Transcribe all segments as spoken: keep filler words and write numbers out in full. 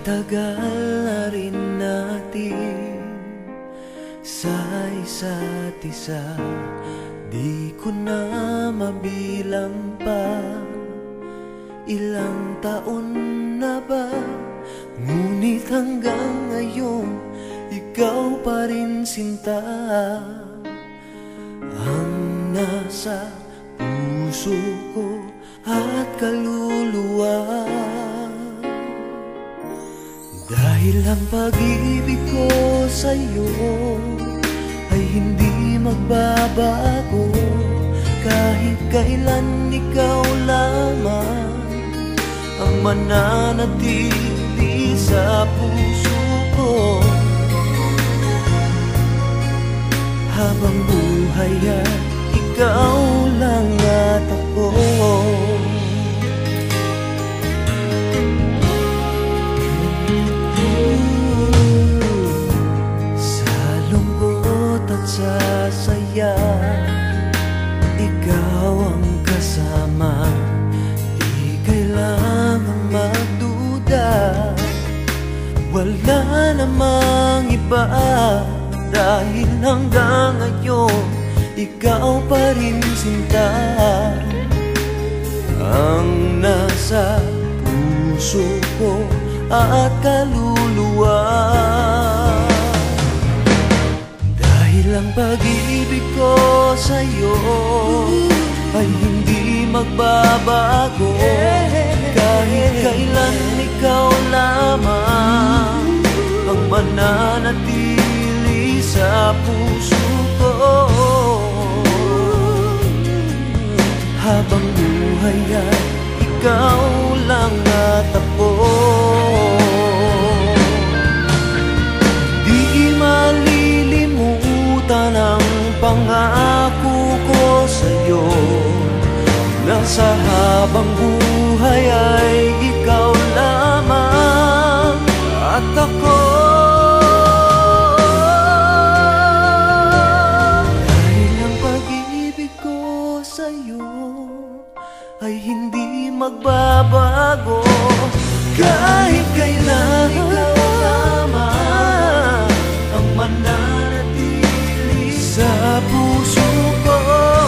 tagal na rin natin sa isa't isa, di ko na mabilang pa. Ilang taon na ba, ngunit hanggang ngayon ikaw pa rin sinta ang nasa puso ko at kaluluwa. Dahil ang pag-ibig ko sa'yo ay hindi magbabago, kahit kailan ikaw lamang ang mananatili sa puso ko. Habang buhay ay ikaw lang at ako. Sa lungkot at sa saya, ikaw ang kasama. Di kailangang magduda, wala namang iba. Dahil hanggang ngayon ikaw pa rin sinta ang nasa puso ko at kaluluwa. Dahil ang pag-ibig ko sa'yo ay hindi magbabago, kahit kailan ikaw lamang ang mananatili sa puso ko. Habang buhay ay ikaw lang at ako. Di malilimutan ang pangako ko sa'yo, na sa habang buhay ay ikaw lamang at ako. Ay hindi magbabago, kahit kailan ikaw lamang ang mananatili sa puso ko.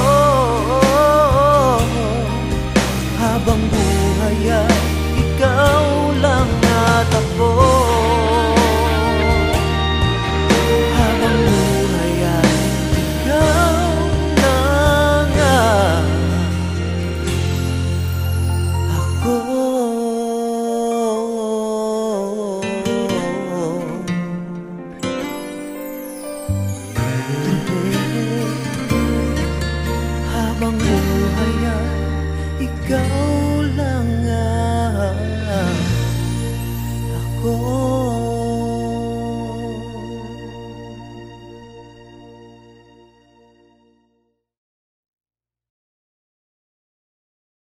Habang buhay ay ikaw lang at ako. Habang buhay ay ikaw lang at habang buhay ay ikaw lang ako.